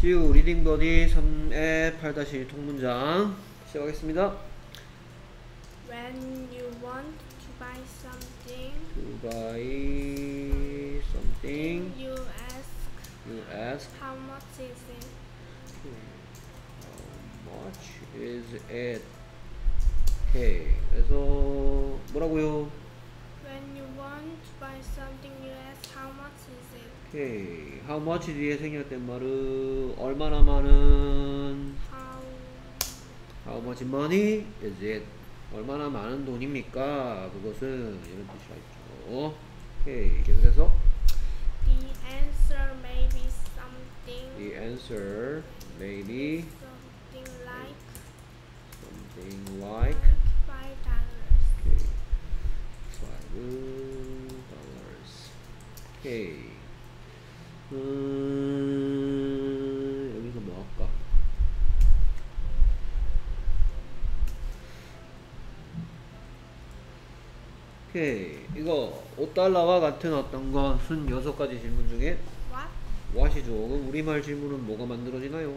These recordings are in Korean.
지우 리딩 버디 3의 8-1 통문장 시작하겠습니다. When you want to buy something, To buy something, you you ask how much is it? how much is it? 오케이. 그래서 뭐라고요? When you want to buy something, you ask how much is it? 오케이. How much 뒤에 생략된 말은 얼마나 많은 How much money is it? 얼마나 많은 돈입니까? 그것은 이런 뜻이 있죠. 오케이. 계속해서 The answer may be something. The answer may be something like something like $5. okay, $5. 오케이. 여기서 뭐 할까? 오케이. 이거 $5와 같은 어떤 것은 6가지 질문 중에 What? what이죠. 그럼 우리말 질문은 뭐가 만들어지나요?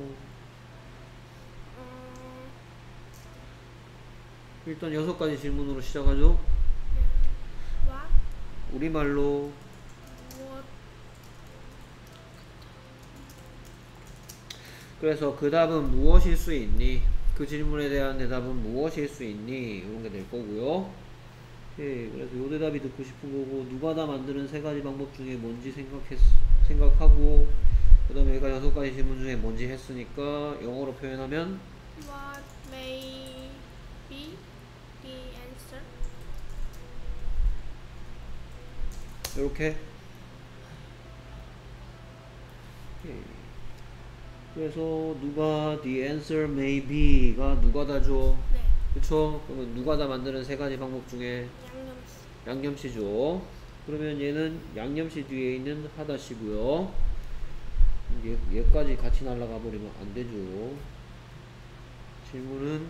일단 6가지 질문으로 시작하죠. What? 우리말로 What? 그래서 그 답은 무엇일 수 있니? 그 질문에 대한 대답은 무엇일 수 있니? 이런 게 될 거고요. 예, 그래서 요 대답이 듣고 싶은 거고, 누가 다 만드는 3가지 방법 중에 뭔지 생각하고, 그 다음에 얘가 6가지 질문 중에 뭔지 했으니까 영어로 표현하면 What may be the answer? 이렇게. 예. 그래서 누가 the answer may be가 누가 다죠? 네. 그쵸? 그러면 누가 다 만드는 3가지 방법 중에 양념시죠. 그러면 얘는 양념시 뒤에 있는 하다시고요. 얘까지 같이 날아가 버리면 안 되죠. 질문은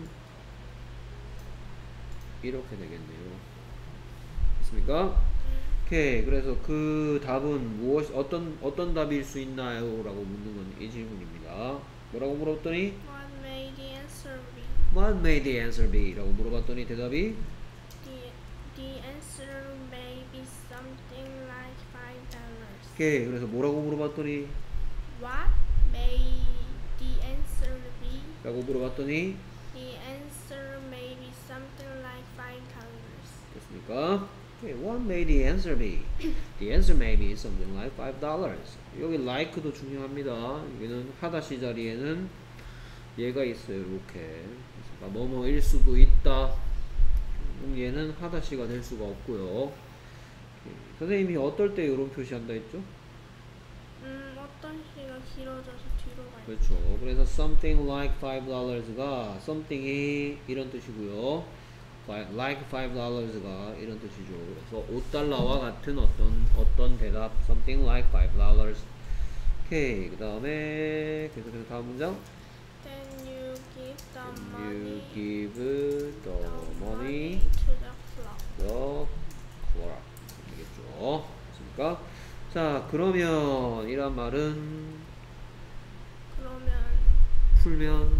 이렇게 되겠네요. 됐습니까? 오케이. 그래서 그 답은 어떤 답일 수 있나요? 라고 묻는 건 이 질문입니다. 뭐라고 물어봤더니 What may the answer be? What may the answer be? 라고 물어봤더니 대답이 The answer may be something like $5. 오케이. 그래서 뭐라고 물어봤더니 What may the answer be? 라고 물어봤더니 The answer may be something like $5. 됐습니까? Okay, what may the answer be? The answer may be something like $5. 여기 like도 중요합니다. 여기는 하다시 자리에는 얘가 있어요. 이렇게. 그러니까 뭐뭐일 수도 있다. 그럼 얘는 하다시가 될 수가 없고요. 오케이. 선생님이 어떨 때 이런 표시한다 했죠? 어떤 시가 길어져서 뒤로 가요. 그렇죠. 그래서 something like $5가 something이 이런 뜻이고요. like $5가 이런 뜻이죠. 그래서 $5와 같은 어떤 대답 something like $5. 오케이. 그 다음에 계속해서 다음 문장 Then you give the you money, give the money to the club. the clerk 되겠죠. 됐습니까? 자, 그러면 이란 말은 그러면 풀면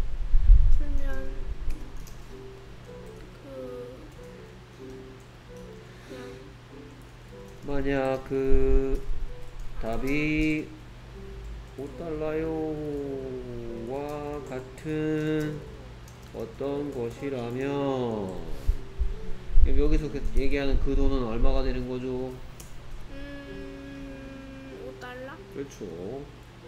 그냥 만약 그 답이 $5와 같은 어떤 것이라면 여기서 얘기하는 그 돈은 얼마가 되는 거죠? $5? 그렇죠.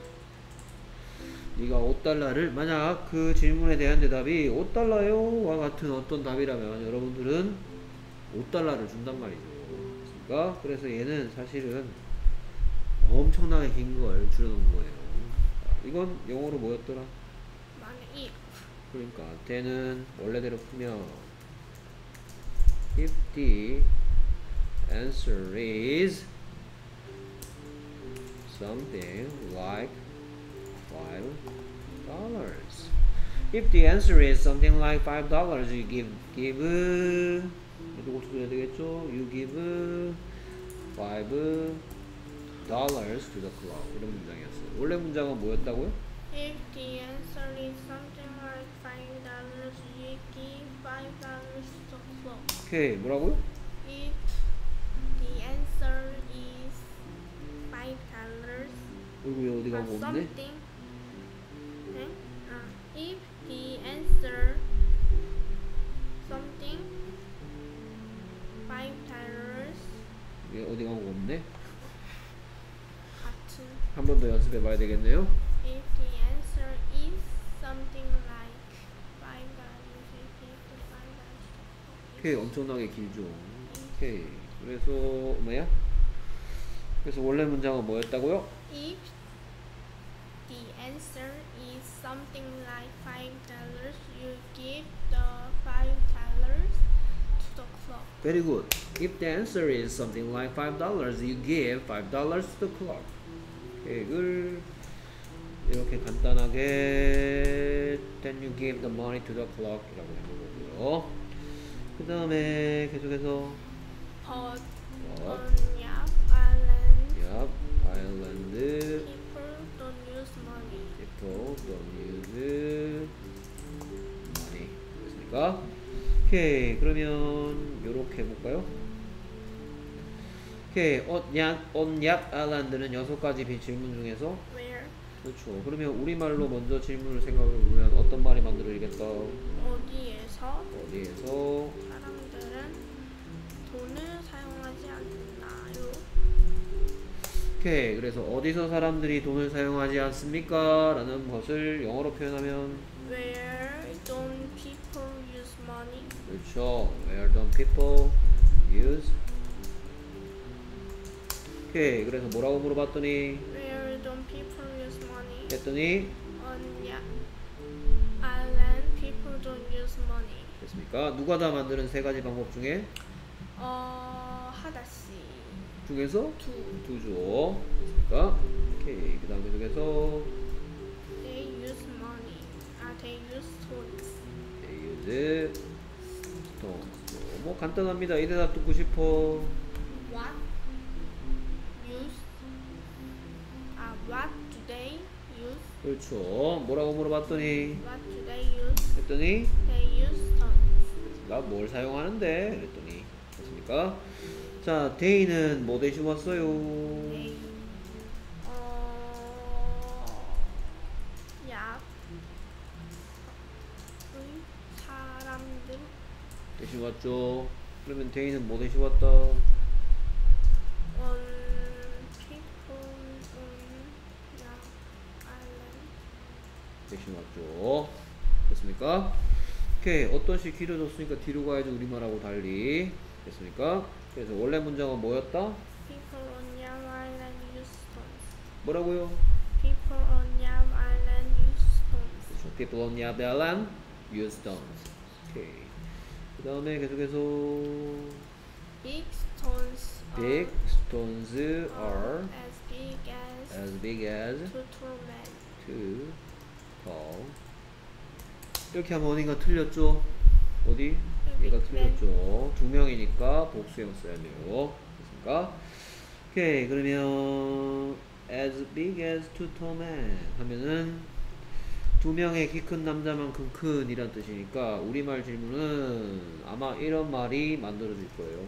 네가 $5를 만약 그 질문에 대한 대답이 $5와 같은 어떤 답이라면 여러분들은 $5를 준단 말이죠. 그러니까 그래서 얘는 사실은 엄청나게 긴 걸 줄여놓은 거예요. 이건 영어로 뭐였더라? 만약 if 그러니까 대는 원래대로 풀면 if the answer is something like $5. If the answer is something like $5, you give 이것도 해야 되겠죠? You give $5 to the club. 이런 문장이었어요. 원래 문장은 뭐였다고요? If the answer is something like $5, you give $5 to the clock. 오케이, 뭐라고요? If the answer is $5 어이구, 어디 for 가고 없네? something, 네? If the answer something $5 이게 어디 가고 없네? 같은 한 번 더 연습해 봐야 되겠네요. If the answer is something like $5, you give $5. 오케이, 엄청나게 길죠. 오케이, 그래서 뭐야? 그래서 원래 문장은 뭐였다고요? If the answer is something like $5, you give the $5 to the clock. Very good. If the answer is something like $5, you give $5 to the clock. 이걸 이렇게 간단하게 then you give the money to the clock 이라고 해보는 거고요. 그 다음에 계속해서 But But on Yap Island, Yap Island people don't use money. people don't use money. 됐습니까? 오케이, 그러면 요렇게 해볼까요? 오케이, on Yap Island는 6가지 질문 중에서 Where 그렇죠. 그러면 우리말로 먼저 질문을 생각해보면 어떤 말이 만들어지겠다? 어디에서 어디에서 사람들은 돈을 사용하지 않나요? 오케이, 그래서 어디서 사람들이 돈을 사용하지 않습니까? 라는 것을 영어로 표현하면 Where don't people use money? 그렇죠. Where don't people use? 오케이, 그래서 뭐라고 물어봤더니 Where don't people use money? 했더니 On Yap Island, people don't use money. 됐습니까? 누가 다 만드는 3가지 방법 중에 하다씨 중에서 두 두죠. 됐습니까? 오케이, 그 다음 계속해서 They use money. They use stones. they use stones. 뭐 간단합니다. 이 대답 듣고 싶어. What use? What do they use? 그렇죠. 뭐라고 물어봤더니 What do they use? 했더니 They use stones. 나 뭘 사용하는데? 그랬더니 됐습니까? 자, day는 뭐 대신 왔어요? They 약 사람들 대신 왔죠. 그러면 day는 뭐 대신 왔다? on people on 약 island. 대신 왔죠. 됐습니까? 오케이, 어떤 시 길어졌으니까 뒤로 가야지 우리말하고 달리. 됐습니까? 그래서 원래 문장은 뭐였다? People on Yam Island use stones. 뭐라고요? People on Yam Island use stones. 그렇죠. People on Yap Island use stones. 오케이. 그 다음에 계속해서 Big stones Big stones are as big as as big as two tall men. 2 tall. 이렇게 하면 어딘가 틀렸죠? 어디? 얘가 틀렸죠. 2명이니까 복수형 써야 돼요. 됐습니까? 오케이, 그러면 as big as two tall men 하면은 2명의 키 큰 남자만큼 큰 이란 뜻이니까 우리말 질문은 아마 이런 말이 만들어질 거예요.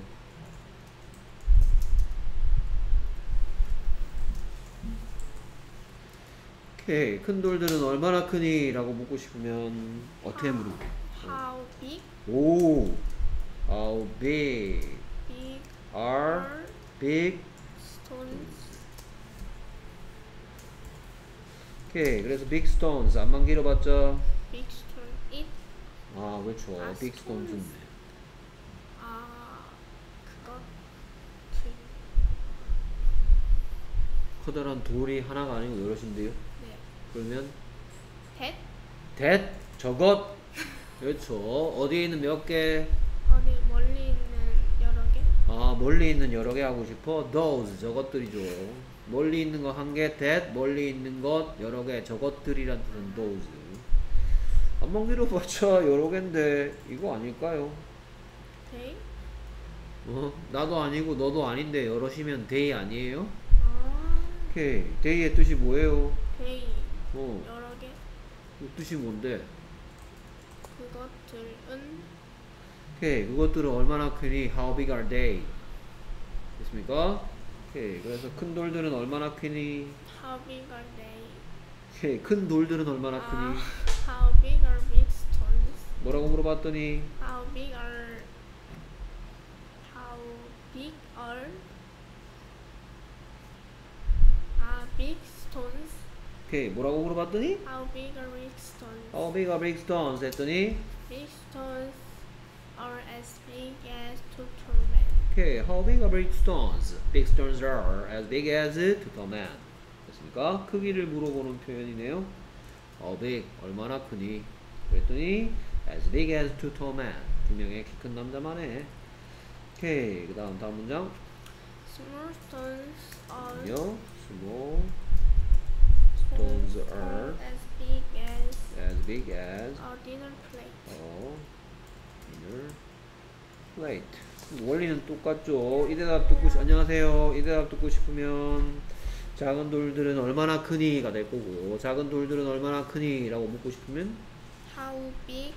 오케이, 큰 돌들은 얼마나 크니? 라고 묻고 싶으면 어떻게 물어? How big? 오, how big Big are are big? stones? 오케이, 그래서 big stones 안만 길어봤자 Big stone. It 아, 그렇죠. 아, big stone stones. 좋네. 그거 커다란 돌이 하나가 아니고 여럿인데요. 네. 그러면 That that 저것 그렇죠. 어디에 있는 몇 개? 어디 멀리 있는 여러 개? 아, 멀리 있는 여러 개 하고 싶어. those 저것들이죠. 멀리 있는 거 한 개, that 멀리 있는 것 여러 개, 저것들이란 뜻은 those. 안만 길어봤자 여러 개인데 이거 아닐까요? They? 나도 아니고 너도 아닌데 여럿이면 they 아니에요? 아, 오케이, they의 뜻이 뭐예요? they 어, 여러 그게 그 뜻이 뭔데? 그것들은 오케이, 그것들은 얼마나 크니? How big are they? 됐습니까? 오케이, 그래서 큰 돌들은 얼마나 크니? how big are they? 오케이, 큰 돌들은 얼마나 크니? How big are big stones? 뭐라고 물어봤더니 How big are big stones? 오케이, 뭐라고 물어봤더니 How big are big stones? How big are big stones? 했더니 Big stones are as big as two tall men. 오케이, how big are big stones? Big stones are as big as two tall men. 됐습니까? 크기를 물어보는 표현이네요. How big? 얼마나 크니? 그랬더니 as big as two tall men. 두 명의 키 큰 남자만 해. 오케이, 그 다음 문장. Small stones are 아니요. Small stones are as big as as big as a dinner plate. dinner plate. 원리는 똑같죠. 이 대답 듣고 안녕하세요. 이 대답 듣고 싶으면 작은 돌들은 얼마나 크니가 될 거고요. 작은 돌들은 얼마나 크니? 라고 묻고 싶으면 How big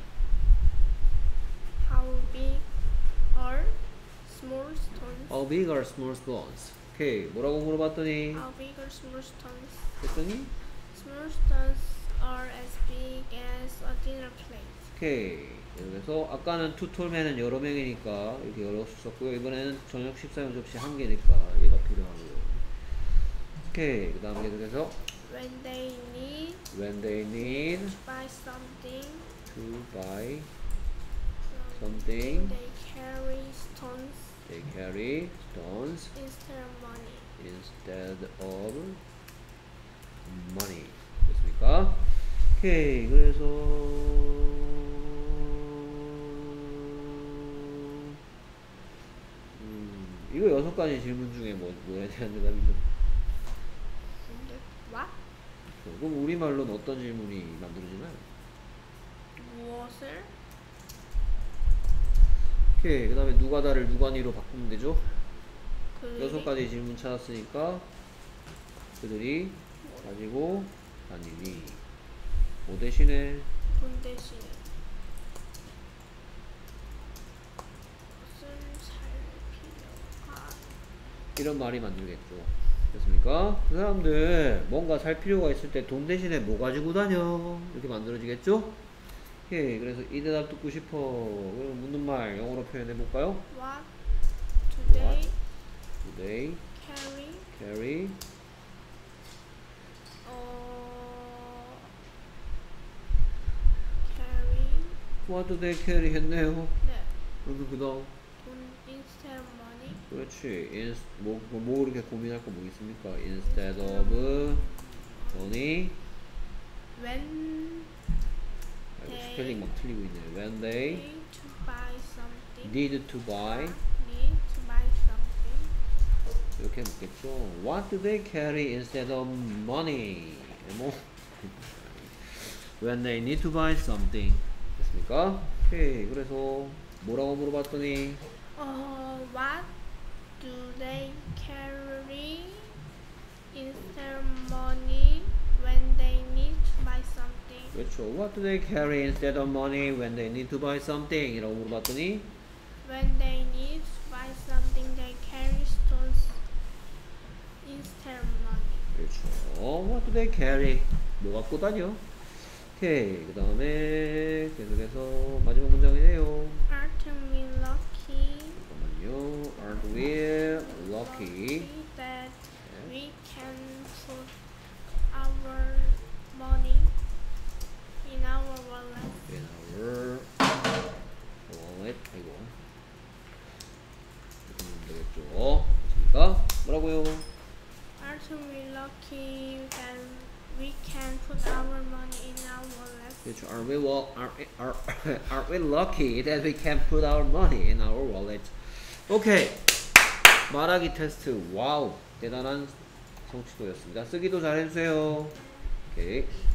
are small stones? How big are small stones? 오케이, 뭐라고 물어봤더니 How big are small stones? 했더니 Small stones are as big as a dinner plate. 오케이. 그래서 아까는 투톨맨은 여러 명이니까 이렇게 여러 수 썼고요. 이번에는 저녁 식사용 접시 한 개니까 얘가 필요하고요. 오케이. 그 다음 계속해서 When they need when they need to buy something, to buy something they carry stones they carry stones instead of money. instead of money. 됐습니까? 오케이. 그래서 이거 6가지 질문 중에 뭐에 대한 대답이죠? 근데 what? 그럼 우리말로는 어떤 질문이 만들어지나요? 무엇을? 오케이. 그 다음에 누가다를 누가니로 바꾸면 되죠? 그들이 6가지 질문 찾았으니까 그들이 가지고 다니니 뭐 대신에 돈 대신에 무슨 살 필요가 이런 말이 만들겠죠. 됐습니까? 그 사람들 뭔가 살 필요가 있을 때 돈 대신에 뭐 가지고 다녀? 이렇게 만들어지겠죠? 오케이. 그래서 이 대답 듣고 싶어. 그럼 묻는 말 영어로 표현해 볼까요? What do they Do they carry carry What do they carry 했네요. 네, 그러면 그 다음 돈 instead of money. 그렇지. 뭐 이렇게 고민할 거 뭐 있습니까? Instead of money. When 아이고, 스펠링 막 틀리고 있네요. When they need to buy something. need to buy Need to buy something. 이렇게 묻겠죠. What do they carry instead of money? 뭐 When they need to buy something. 됐습니까? 오케이. 그래서 뭐라고 물어봤더니 What do they carry instead of money when they need to buy something? 그렇죠. What do they carry instead of money when they need to buy something? 이라고 물어봤더니 When they need to buy something, they carry stones instead of money. 그렇죠. What do they carry? 뭐 갖고 다녀? 오케이. 그 다음에 계속해서 마지막 문장이네요. Aren't we lucky? 잠깐만요. Aren't we lucky that we can put our money in our wallet? in our wallet? 아이고. 이렇게 하면 되겠죠. 됐습니까? 뭐라고요? Aren't we lucky that we can put our money in our wallet? 그렇죠. Are we lucky that we can put our money in our wallet? 오케이. 말하기 테스트. 와우. 대단한 성취도였습니다. 쓰기도 잘 해주세요. 오케이.